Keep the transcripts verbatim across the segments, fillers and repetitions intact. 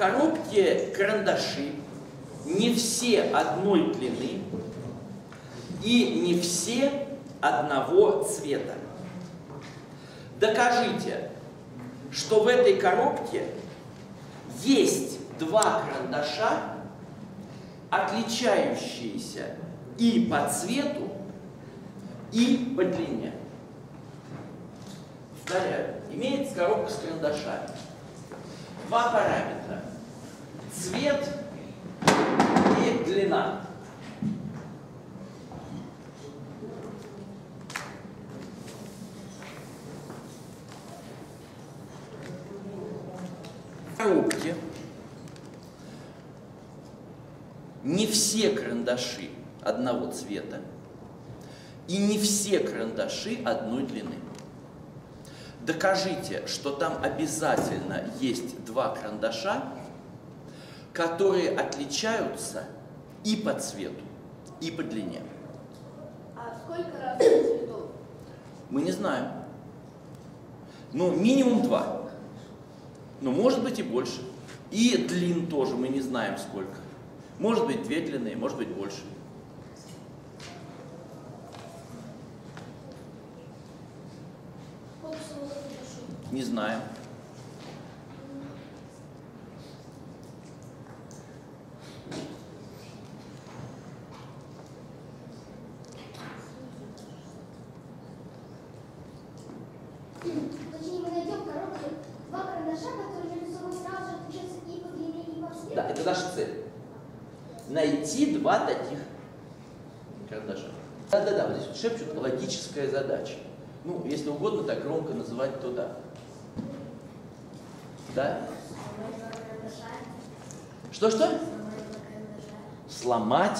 коробке карандаши не все одной длины и не все одного цвета. Докажите, что в этой коробке есть два карандаша, отличающиеся и по цвету, и по длине. Повторяю, имеется коробка с карандашами. Два параметра. Цвет и длина. В коробке не все карандаши одного цвета и не все карандаши одной длины. Докажите, что там обязательно есть два карандаша, которые отличаются и по цвету, и по длине. А сколько разных цветов? Мы не знаем. Ну, минимум два. Но может быть и больше. И длин тоже мы не знаем сколько. Может быть две длины, может быть больше. Не знаем. Точнее, мы найдем в коробке два карандаша, которые между собой сразу же отличаются и по длине, и по цвету. Да, это наша цель. Найти два таких карандаша. Да-да-да, вот здесь вот шепчут логическая задача. Ну, если угодно так громко называть, то да. Да? Что-что? Сломать?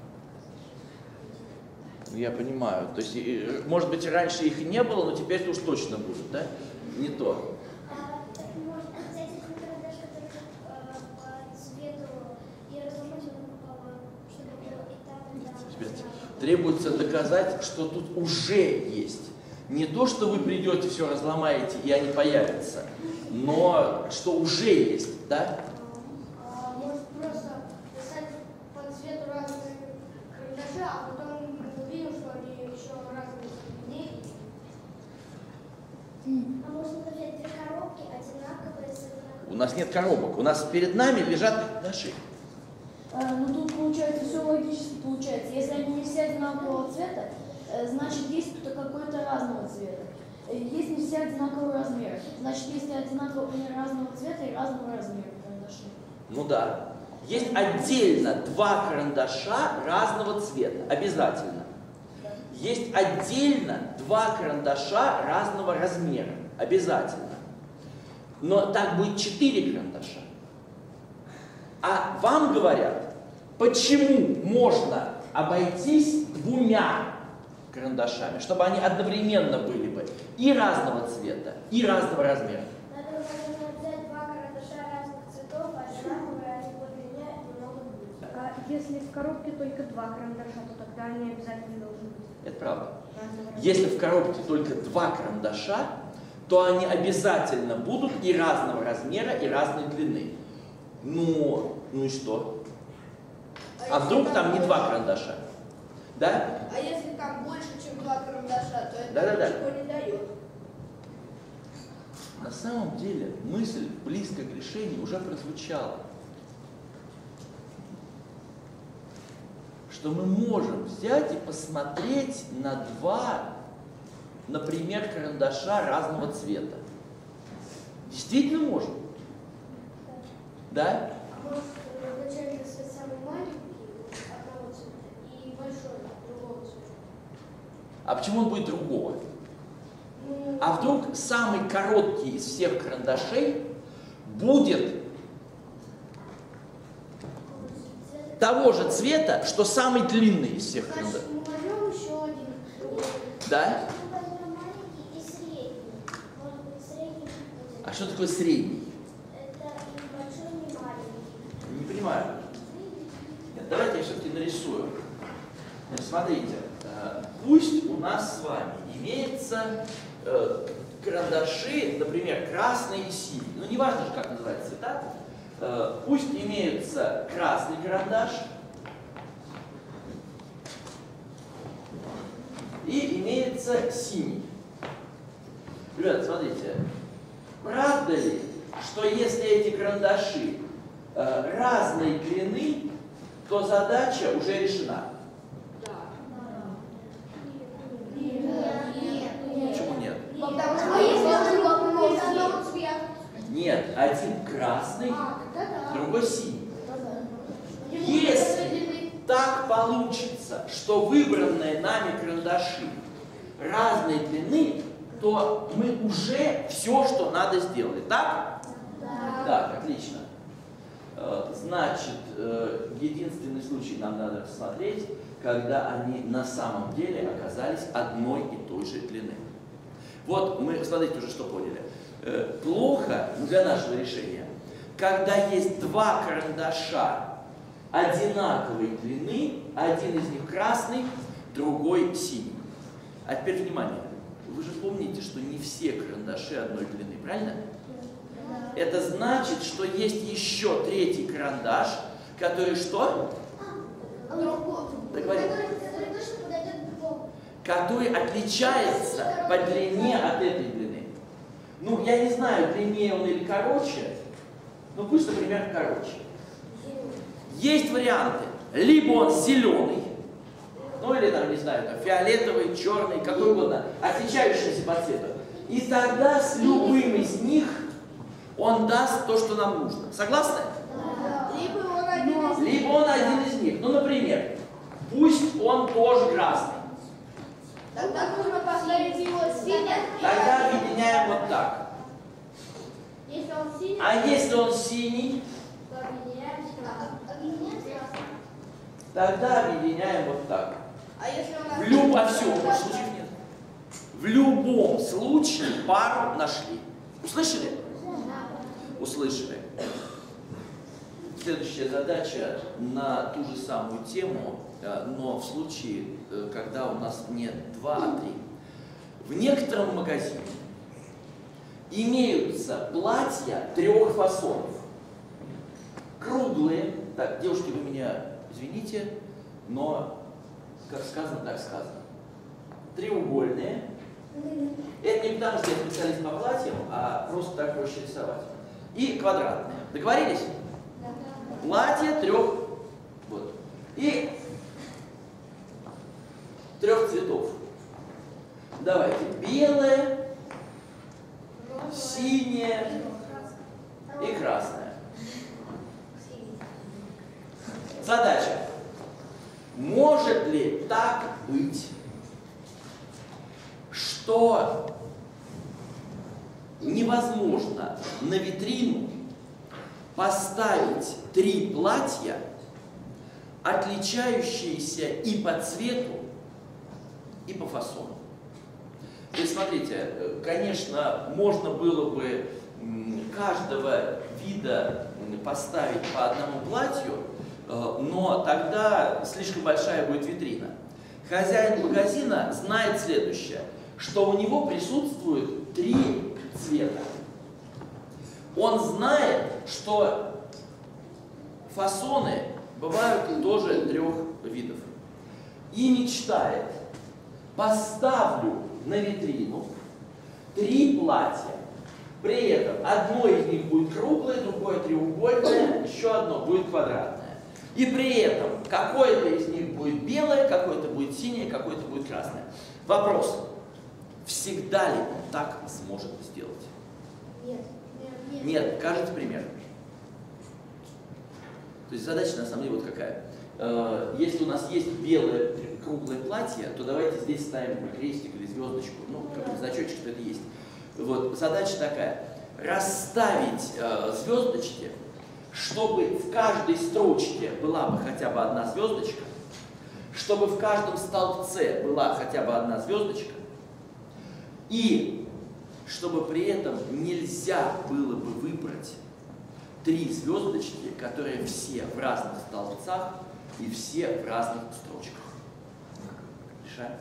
Ну, я понимаю. То есть, может быть, раньше их и не было, но теперь уж точно будут, да? Не то. А, так, может, взять один карандаш, который э, по цвету, и разломать его пополам, чтобы было и там, и там. Теперь требуется доказать, что тут уже есть. Не то, что вы придете, все разломаете, и они появятся, но что уже есть, да? А, может, просто писать по цвету разные карандаши, а потом увидим, что они еще разные длины. А можно взять две коробки, одинаковые, с одинаковыми. У нас нет коробок, у нас перед нами лежат карандаши. А, ну тут получается все логически получается. Если они не все одинакового цвета, э, значит есть кто-то какой-то разного цвета. Э, Есть не все одинакового размера. Значит, есть одинакового разного цвета и разного размера карандаши. Ну да. Есть отдельно два карандаша разного цвета, обязательно. Есть отдельно два карандаша разного размера, обязательно. Но так будет четыре карандаша. А вам говорят, почему можно обойтись двумя карандашами, чтобы они одновременно были бы и разного цвета, и разного размера. Надо, наверное, взять два карандаша разных цветов, одинаковые, они по длине немного будут. А если в коробке только два карандаша, то тогда они обязательно должны быть Это правда. разного размера. Если в коробке только два карандаша, то они обязательно будут и разного размера, и разной длины. Ну, ну и что? А вдруг там не два карандаша? Да? А если там больше, чем два карандаша, то это Да-да-да. ничего не дает. На самом деле мысль близко к решению уже прозвучала. Что мы можем взять и посмотреть на два, например, карандаша разного цвета. Действительно можем. Да? А может, вначале свет самый маленький одного цвета и большой другого цвета? А почему он будет другого? Ну, А вдруг самый короткий из всех карандашей будет того же цвета, что самый длинный из всех значит, карандашей? мы возьмем еще один другой. Да? Мы возьмем маленький и средний. Может быть, средний будет. А что такое средний? Это не большой, не маленький. Не понимаю. Нет, давайте я все-таки нарисую. Значит, смотрите, э, пусть у нас с вами имеется э, карандаши, например, красный и синий. Ну, не важно же, как называются цвета. Э, пусть имеется красный карандаш и имеется синий. Ребята, смотрите, правда ли, что если эти карандаши э, разной длины, то задача уже решена? Почему нет? А если он из одного цвета? Нет, один красный, А, тогда да. другой синий. Если так получится, что выбранные нами карандаши разной длины, то мы уже все, что надо, сделали. Так? Да. Так, отлично. Э, Значит, э, единственный случай нам надо рассмотреть, когда они на самом деле оказались одной и той же длины. Вот мы, смотрите, уже что поняли. Э, Плохо для нашего решения, когда есть два карандаша одинаковой длины, один из них красный, другой синий. А теперь внимание. Вы же помните, что не все карандаши одной длины, правильно? Да. Это значит, что есть еще третий карандаш, который что? Другой. Договорились. Который, который точно подойдет к другому. Который отличается по длине от этой длины. Ну, я не знаю, длиннее он или короче, но пусть, например, короче. Есть варианты. Либо он зеленый, ну или там, не знаю, там, фиолетовый, черный, какой угодно, отличающийся по цвету. И тогда с любым из них он даст то, что нам нужно. Согласны? Да. Либо он один из Либо он один из них. Ну, например, пусть он тоже красный. Тогда нужно поставить его синий. Тогда объединяем вот так. Если он синий, А если он синий, то объединяем красный. Объединяем красный. тогда объединяем вот так. А если он В любом, а все, больше случаев нет. В любом случае пару нашли. Услышали? Услышали. Следующая задача на ту же самую тему, но в случае, когда у нас не два, а три. В некотором магазине имеются платья трех фасонов. Круглые. Так, девушки, вы меня извините, но как сказано, так сказано. Треугольные. Это не потому, что я специалист по платьям, а просто так проще рисовать. И квадратные. Договорились? Платье трех. Вот. И трех цветов. Давайте. Белое, синее и красное. Задача. Может ли так быть, что невозможно на витрину поставить три платья, отличающиеся и по цвету, и по фасону? То есть, смотрите, конечно, можно было бы каждого вида поставить по одному платью, но тогда слишком большая будет витрина. Хозяин магазина знает следующее, что у него присутствует три цвета. Он знает, что фасоны бывают тоже трех видов. И мечтает: поставлю на витрину три платья. При этом одно из них будет круглое, другое треугольное, еще одно будет квадратное. И при этом какое-то из них будет белое, какое-то будет синее, какое-то будет красное. Вопрос: всегда ли он так сможет сделать? Нет. Нет. Нет, кажется, пример. То есть задача на самом деле вот какая. Если у нас есть белое круглое платье, то давайте здесь ставим крестик или звездочку, ну, какой-то значочек, что это есть. Вот, задача такая: расставить э, звездочки, чтобы в каждой строчке была бы хотя бы одна звездочка, чтобы в каждом столбце была хотя бы одна звездочка, и чтобы при этом нельзя было бы выбрать три звездочки, которые все в разных столбцах и все в разных строчках. Решаем.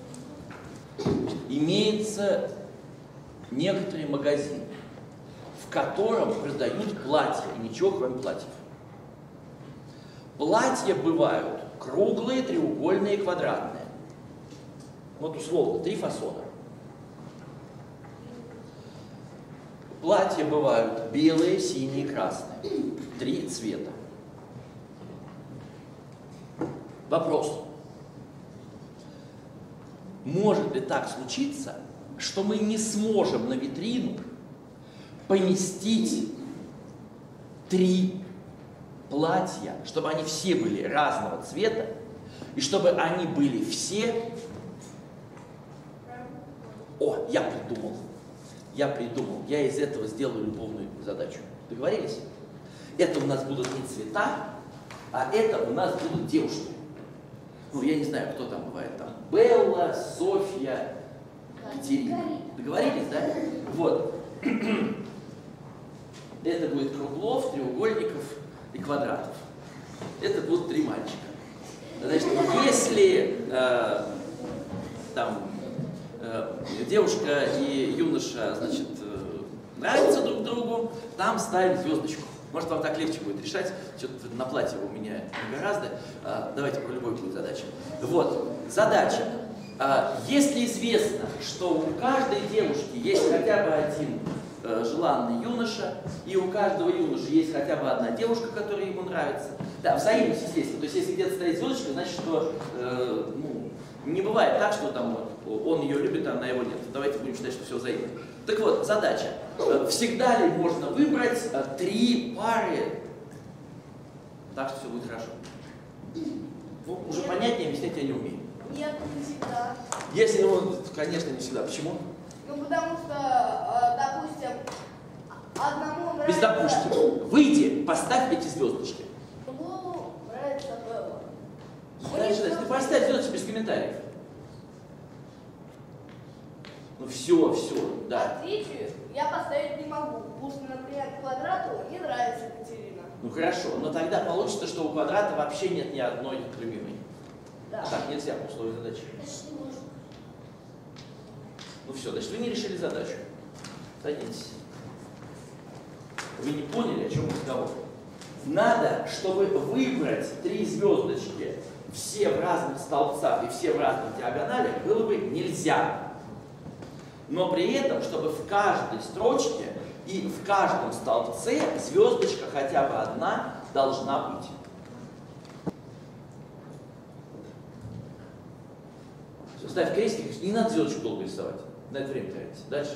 Имеется некоторый магазин, в котором продают платья, и ничего кроме платьев. Платья бывают круглые, треугольные, квадратные. Вот условно, три фасона. Платья бывают белые, синие, красные. Три цвета. Вопрос. Может ли так случиться, что мы не сможем на витрину поместить три платья, чтобы они все были разного цвета, и чтобы они были все... О, я придумал. Я придумал. Я из этого сделаю любовную задачу. Договорились? Это у нас будут не цвета, а это у нас будут девушки. Ну, я не знаю, кто там бывает там. Белла, Софья, Екатерина. Договорились, да? Вот. Это будет круглов, треугольников и квадратов. Это будут три мальчика. Значит, если э, там э, девушка и юноша, значит, э, нравятся друг другу, там ставим звездочку. Может, вам так легче будет решать. Что-то на платье у меня не гораздо. А, давайте про любой будет задача. Вот, задача. А, если известно, что у каждой девушки есть хотя бы один э, желанный юноша, и у каждого юноши есть хотя бы одна девушка, которая ему нравится. Да, взаимность, естественно. То есть, если где-то стоит звездочка, значит, что э, ну, не бывает так, что там он ее любит, а она его нет. Давайте будем считать, что все взаимно. Так вот, задача. Всегда ли можно выбрать три пары, так что все будет хорошо? Ну, уже понятнее объяснять я не умею. Нет, не всегда. Если, ну, конечно, не всегда. Почему? Ну, потому что, допустим, одному нравится... Без допустим. Выйди, поставь эти звездочки. Ему нравится Белла. Дальше, дальше. Ты поставь звездочки без комментариев. Ну все, все, да. А третью я поставить не могу. Пусть, например, квадрату не нравится Екатерина. Ну хорошо, но тогда получится, что у квадрата вообще нет ни одной любимой. Да. Так, нельзя по условию задачи. Значит, не можно. Ну все, значит, вы не решили задачу. Садитесь. Вы не поняли, о чем разговор. Надо, чтобы выбрать три звездочки, все в разных столбцах и все в разных диагоналях, было бы нельзя. Но при этом, чтобы в каждой строчке и в каждом столбце звездочка хотя бы одна должна быть. Все, ставь крестик, не надо звездочку долго рисовать. На это время тратите. Дальше.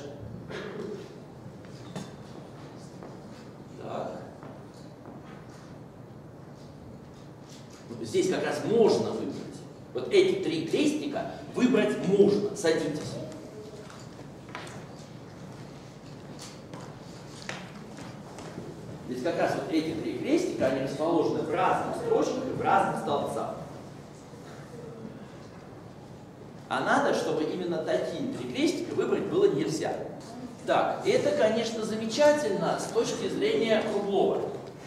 Так. Здесь как раз можно выбрать. Вот эти три крестика выбрать можно. Садитесь. Здесь как раз вот эти три крестика, они расположены в разных строчках и в разных столбцах. А надо, чтобы именно такие три крестика выбрать было нельзя. Так, это, конечно, замечательно с точки зрения круглого.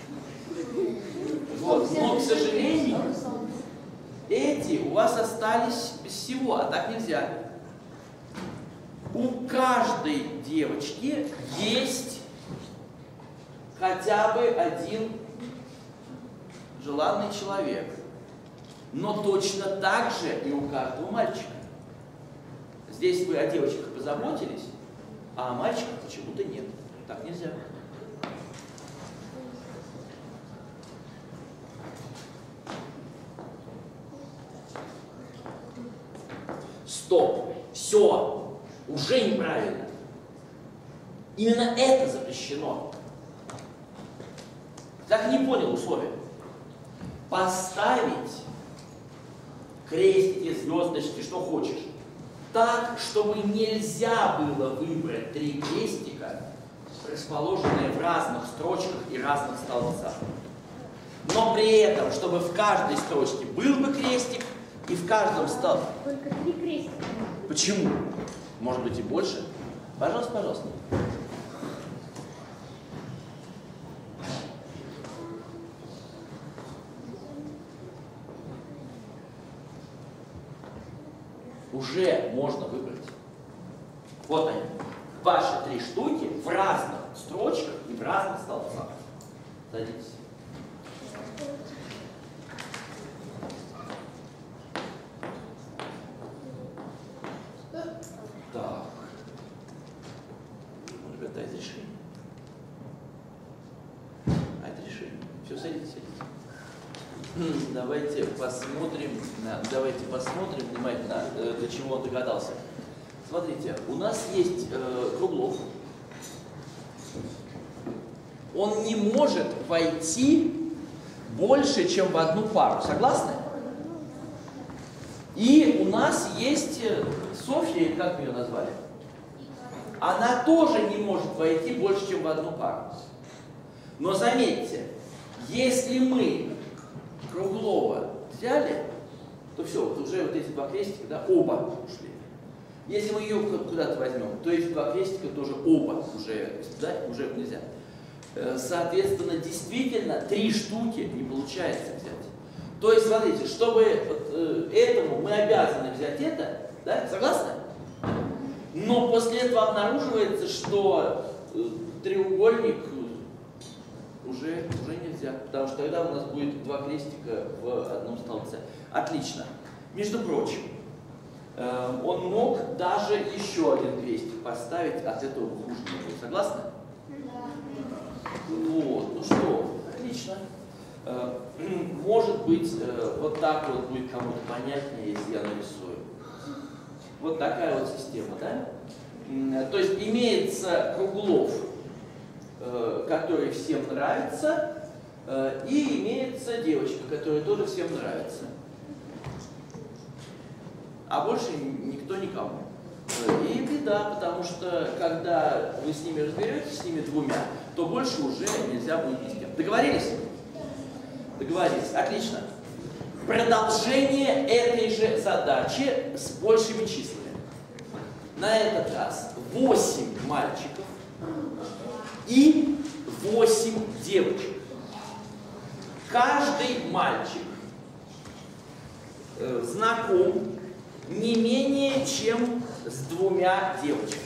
Вот, но, к сожалению, эти у вас остались без всего, а так нельзя. У каждой девочки есть хотя бы один желанный человек. Но точно так же и у каждого мальчика. Здесь вы о девочках позаботились, а о мальчиках почему-то нет. Так нельзя. Стоп! Все! Уже неправильно. Именно это запрещено. Так не понял условия. Поставить крестики, звездочки, что хочешь, так, чтобы нельзя было выбрать три крестика, расположенные в разных строчках и разных столбцах. Но при этом, чтобы в каждой строчке был бы крестик, и в каждом столбце. Только три крестика. Почему? Может быть и больше? Пожалуйста, пожалуйста. Уже можно выбрать. Вот они. Ваши три штуки в разных строчках в разных столбцах. Садитесь. Так. Ребята, это решение. А это решение. Все, садитесь, садитесь. Давайте посмотрим, давайте посмотрим внимательно, до чего он догадался. Смотрите, у нас есть э, Круглов. Он не может войти больше, чем в одну пару. Согласны? И у нас есть Софья, как мы ее назвали? Она тоже не может войти больше, чем в одну пару. Но заметьте, если мы Круглова взяли, то все, вот уже вот эти два крестика, да, оба ушли. Если мы ее куда-то возьмем, то эти два крестика тоже оба уже, да, уже нельзя. Соответственно, действительно, три штуки не получается взять. То есть, смотрите, чтобы вот, этому мы обязаны взять это, да, согласны? Но после этого обнаруживается, что треугольник уже, уже нельзя, потому что тогда у нас будет два крестика в одном столбце. Отлично. Между прочим, он мог даже еще один крестик поставить, от этого хуже не будет. Согласны? Вот, ну что, отлично. Может быть, вот так вот будет кому-то понятнее, если я нарисую. Вот такая вот система, да? То есть имеется Круглов, который всем нравится, и имеется девочка, которая тоже всем нравится. А больше никто никому. И беда, потому что когда вы с ними разберетесь, с ними двумя, то больше уже нельзя будет ни с кем. Договорились? Договорились. Отлично. Продолжение этой же задачи с большими числами. На этот раз восемь мальчиков и восемь девочек. Каждый мальчик э, знаком не менее чем с двумя девочками.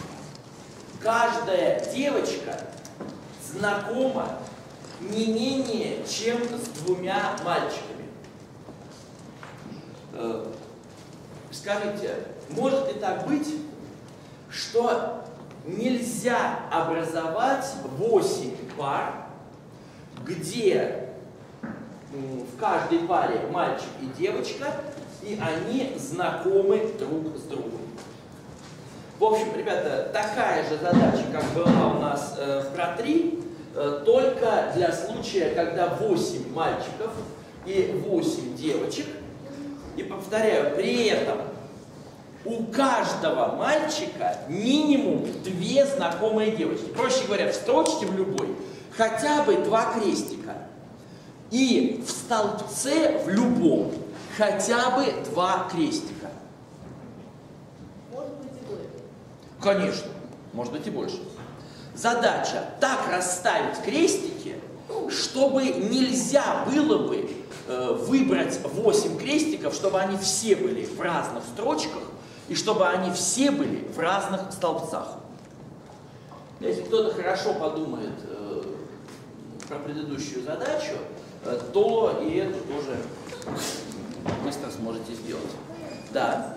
Каждая девочка знакома не менее чем с двумя мальчиками. Э, скажите, может ли так быть, что нельзя образовать восемь пар, где в каждой паре мальчик и девочка, и они знакомы друг с другом? В общем, ребята, такая же задача, как была у нас э, про три, э, только для случая, когда восемь мальчиков и восемь девочек. И повторяю, при этом у каждого мальчика минимум две знакомые девочки. Проще говоря, в строчке в любой хотя бы два крестика. И в столбце в любом хотя бы два крестика. Может быть и больше. Конечно, может быть и больше. Задача так расставить крестики, чтобы нельзя было бы э, выбрать восемь крестиков, чтобы они все были в разных строчках и чтобы они все были в разных столбцах. Если кто-то хорошо подумает э, про предыдущую задачу, э, то и эту тоже быстро сможете сделать. Да.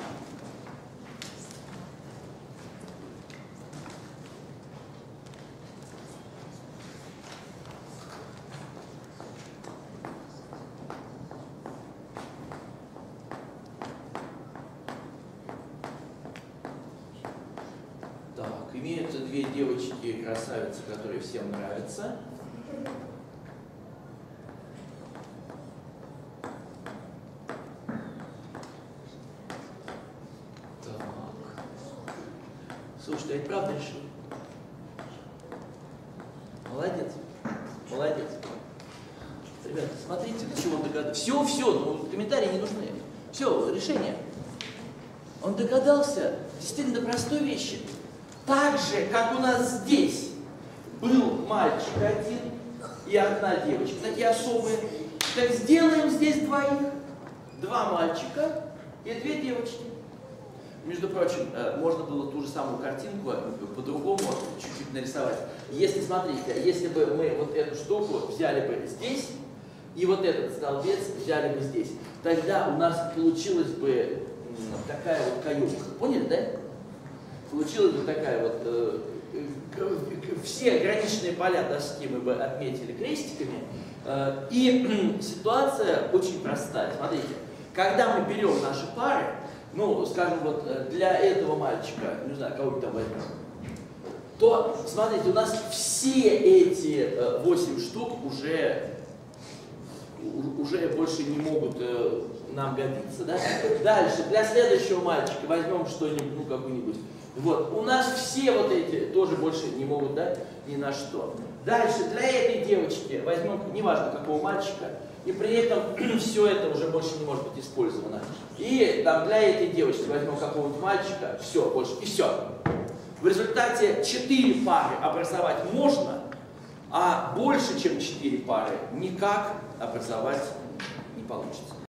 Так, имеются две девочки красавицы, которые всем нравятся. Слушай, ты это правда решил? Молодец. Молодец. Ребята, смотрите, до чего он догадался. Все, все, ну, комментарии не нужны. Все, решение. Он догадался действительно до простой вещи. Так же, как у нас здесь был мальчик один и одна девочка, такие особые, так сделаем здесь двоих. Два мальчика и две девочки. Между прочим, можно было ту же самую картинку по-другому чуть-чуть нарисовать. Если, смотрите, если бы мы вот эту штуку взяли бы здесь, и вот этот столбец взяли бы здесь, тогда у нас получилась бы такая вот каюшка. Поняли, да? Получилась бы такая вот... Э, все граничные поля доски мы бы отметили крестиками. Э, и ситуация очень простая. Смотрите, когда мы берем наши пары, ну, скажем, вот для этого мальчика, не знаю, кого-нибудь там возьмем, то, смотрите, у нас все эти восемь штук уже, уже больше не могут э, нам годиться, да? Дальше, для следующего мальчика возьмем что-нибудь, ну, какую-нибудь. Вот, у нас все вот эти тоже больше не могут, да, ни на что. Дальше, для этой девочки возьмем, неважно какого мальчика, и при этом все это уже больше не может быть использовано. И там для этой девочки возьмем какого-нибудь мальчика, все, больше, и все. В результате четыре пары образовать можно, а больше, чем четыре пары, никак образовать не получится.